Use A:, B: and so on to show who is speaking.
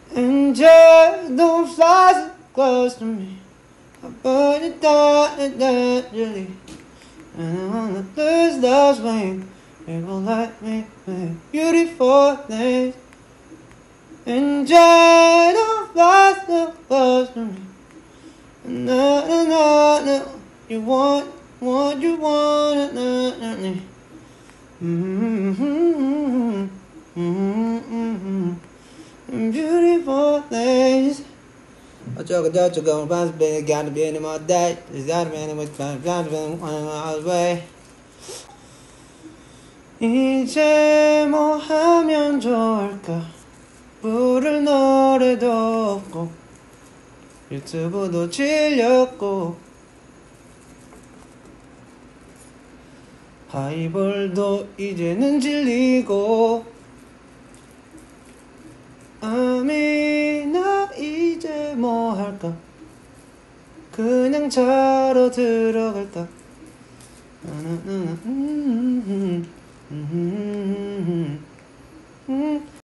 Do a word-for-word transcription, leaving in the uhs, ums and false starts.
A: And just don't fly so close to me. I put it down and naturally. And I wanna lose those wings. It will let me make beautiful things. And just don't fly so close to me. No, no, no, no. You want, want, you want, no, no, no. Mm-hmm, mm-hmm, mm-hmm. Beautiful things. 어쩌고 저쩌고 반스베 가는 비는 뭐 that is that man with fun fun fun all the way. 이제 뭐 하면 좋을까? 부를 노래도 없고 유튜브도 질렸고 하이볼도 이제는 질리고 아미 나 이제 뭐 할까? 그냥 자러 들어갈까?